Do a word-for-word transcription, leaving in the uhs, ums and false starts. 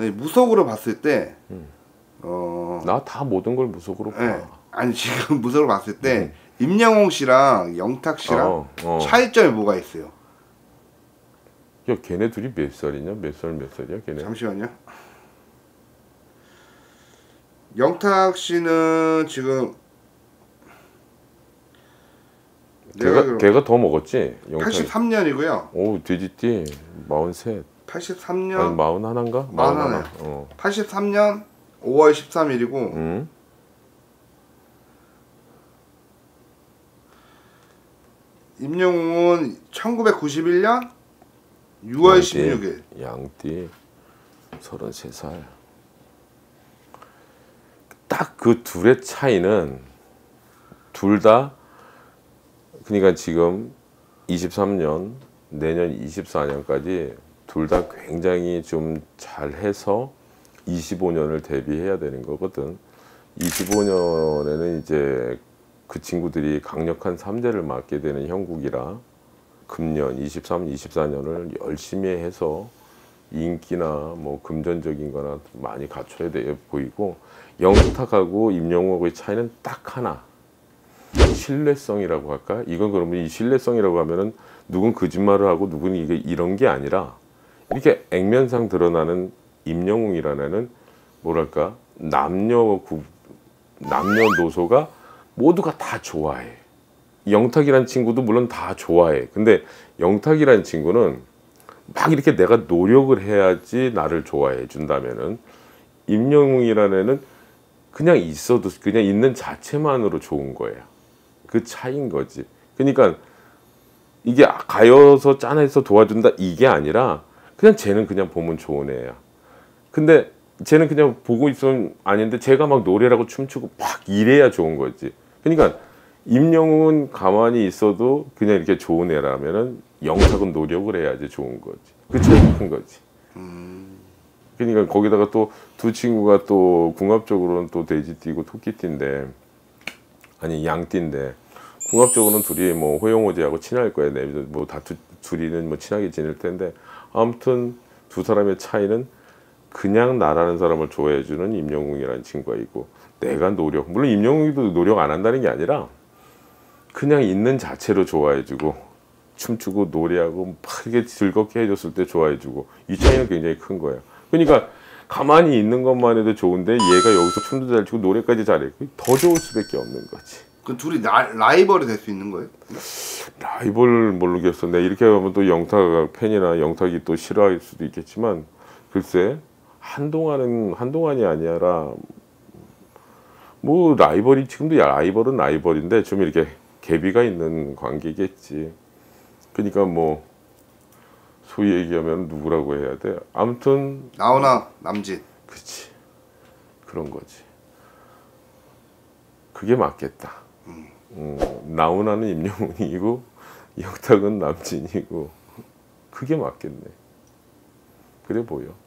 아니 무속으로 봤을 때 음. 어... 나 다 모든 걸 무속으로 봐. 네. 아니 지금 무속으로 봤을 때 음. 임영웅 씨랑 영탁 씨랑 어, 어. 차이점이 뭐가 있어요? 야, 걔네 둘이 몇 살이냐? 몇 살 몇 살이야, 걔네? 잠시만요. 영탁 씨는 지금 걔가 그럼... 걔가 더 먹었지? 영탁이. 팔십삼 년이고요. 오, 돼지띠 마흔셋. 팔십삼 년. 아니 마흔하나인가? 마흔하나. 어. 팔십삼 년 오월 십삼일이고. 음? 임영웅은 천구백구십일 년 유월 양띠, 십육일. 양띠 서른세 살. 딱 그 둘의 차이는 둘 다 그러니까 지금 이십삼 년 내년 이십사 년까지 둘 다 굉장히 좀 잘해서 이십오 년을 대비해야 되는 거거든. 이십오 년에는 이제 그 친구들이 강력한 삼재를 맞게 되는 형국이라 금년 이십삼, 이십사 년을 열심히 해서 인기나 뭐 금전적인 거나 많이 갖춰야 돼 보이고, 영탁하고 임영웅의 차이는 딱 하나. 신뢰성이라고 할까? 이건 그러면 이 신뢰성이라고 하면은 누군 거짓말을 하고 누군 이게 이런 게 아니라 이렇게 액면상 드러나는 임영웅이라는 애는 뭐랄까? 남녀 구, 남녀노소가 모두가 다 좋아해. 영탁이란 친구도 물론 다 좋아해. 근데 영탁이란 친구는 막 이렇게 내가 노력을 해야지 나를 좋아해 준다면은, 임영웅이라는 애는 그냥 있어도 그냥 있는 자체만으로 좋은 거예요. 그 차이인 거지. 그러니까 이게 가여서 짠해서 도와준다 이게 아니라 그냥 쟤는 그냥 보면 좋은 애야. 근데 쟤는 그냥 보고 있으면 아닌데 쟤가 막 노래라고 춤추고 막 이래야 좋은 거지. 그러니까 임영웅은 가만히 있어도 그냥 이렇게 좋은 애라면은 영탁은 노력을 해야지 좋은 거지. 그 차이가 큰 거지. 그러니까 거기다가 또 두 친구가 또 궁합적으로는 또 돼지띠고 토끼띠인데, 아니 양띠인데, 궁합적으로는 둘이 뭐 호영호재하고 친할 거야. 뭐 다 둘이는 뭐 친하게 지낼 텐데, 아무튼 두 사람의 차이는 그냥 나라는 사람을 좋아해주는 임영웅이라는 친구가 있고, 내가 노력, 물론 임영웅이도 노력 안 한다는 게 아니라 그냥 있는 자체로 좋아해주고 춤추고 노래하고 막 이렇게 즐겁게 해줬을 때 좋아해주고, 이 차이는 굉장히 큰 거예요. 그러니까 가만히 있는 것만 해도 좋은데 얘가 여기서 춤도 잘 추고 노래까지 잘해. 더 좋을 수밖에 없는 거지. 그 둘이 라, 라이벌이 될 수 있는 거예요? 라이벌 모르겠어. 내가 이렇게 하면 또 영탁 팬이나 영탁이 또 싫어할 수도 있겠지만, 글쎄 한동안은 한동안이 아니라 뭐 라이벌이, 지금도 라이벌은 라이벌인데 좀 이렇게 계비가 있는 관계겠지. 그러니까 뭐 소위 얘기하면 누구라고 해야 돼? 아무튼 나훈아, 남진. 그치, 그런 거지. 그게 맞겠다. 음. 음, 나훈아는 임영웅이고 영탁은 남진이고 그게 맞겠네. 그래 보여.